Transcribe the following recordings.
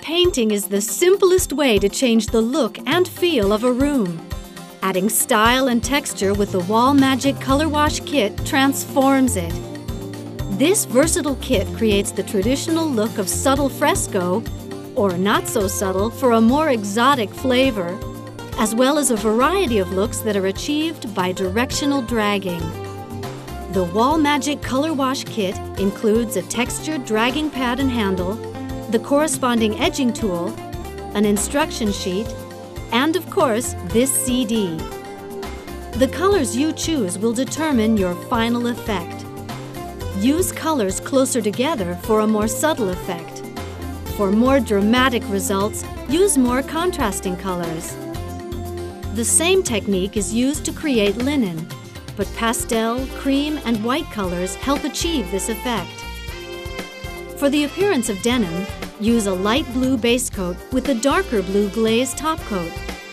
Painting is the simplest way to change the look and feel of a room. Adding style and texture with the Wall Magic Color Wash Kit transforms it. This versatile kit creates the traditional look of subtle fresco, or not so subtle for a more exotic flavor, as well as a variety of looks that are achieved by directional dragging. The Wall Magic Color Wash Kit includes a textured dragging pad and handle, the corresponding edging tool, an instruction sheet, and of course, this CD. The colors you choose will determine your final effect. Use colors closer together for a more subtle effect. For more dramatic results, use more contrasting colors. The same technique is used to create linen, but pastel, cream, and white colors help achieve this effect. For the appearance of denim, use a light blue base coat with a darker blue glaze top coat.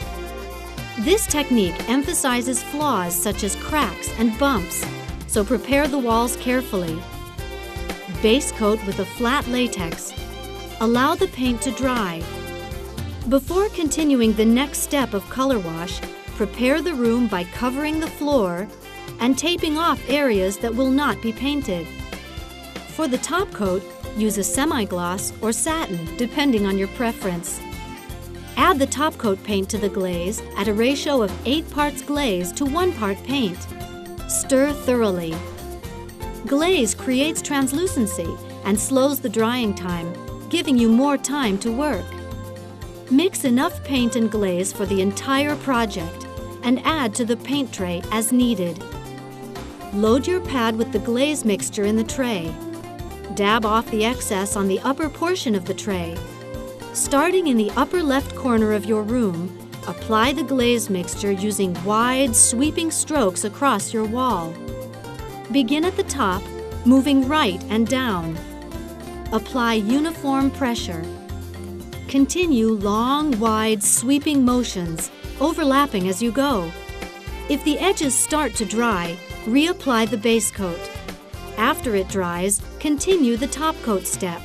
This technique emphasizes flaws such as cracks and bumps, so prepare the walls carefully. Base coat with a flat latex. Allow the paint to dry. Before continuing the next step of color wash, prepare the room by covering the floor and taping off areas that will not be painted. For the top coat, use a semi-gloss or satin, depending on your preference. Add the top coat paint to the glaze at a ratio of 8 parts glaze to 1 part paint. Stir thoroughly. Glaze creates translucency and slows the drying time, giving you more time to work. Mix enough paint and glaze for the entire project and add to the paint tray as needed. Load your pad with the glaze mixture in the tray. Dab off the excess on the upper portion of the tray. Starting in the upper left corner of your room, apply the glaze mixture using wide, sweeping strokes across your wall. Begin at the top, moving right and down. Apply uniform pressure. Continue long, wide, sweeping motions, overlapping as you go. If the edges start to dry, reapply the base coat. After it dries, continue the top coat step.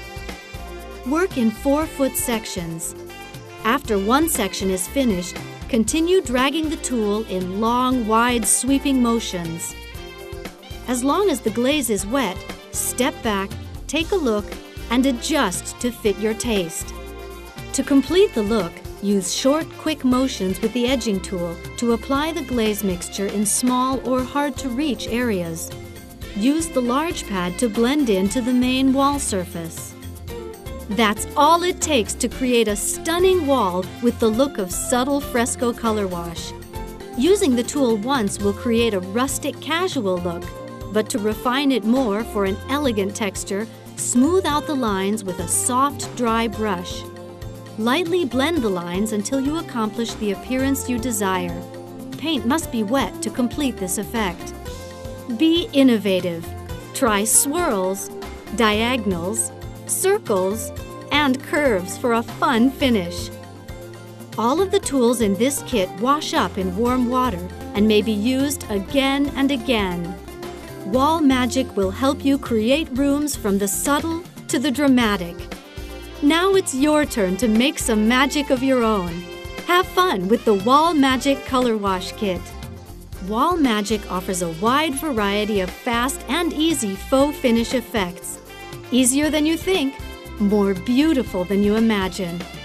Work in 4-foot sections. After one section is finished, continue dragging the tool in long, wide, sweeping motions. As long as the glaze is wet, step back, take a look, and adjust to fit your taste. To complete the look, use short, quick motions with the edging tool to apply the glaze mixture in small or hard-to-reach areas. Use the large pad to blend into the main wall surface. That's all it takes to create a stunning wall with the look of subtle fresco color wash. Using the tool once will create a rustic casual look, but to refine it more for an elegant texture, smooth out the lines with a soft, dry brush. Lightly blend the lines until you accomplish the appearance you desire. Paint must be wet to complete this effect. Be innovative. Try swirls, diagonals, circles, and curves for a fun finish. All of the tools in this kit wash up in warm water and may be used again and again. Wall Magic will help you create rooms from the subtle to the dramatic. Now it's your turn to make some magic of your own. Have fun with the Wall Magic Color Wash Kit. Wall Magic offers a wide variety of fast and easy faux finish effects. Easier than you think, more beautiful than you imagine.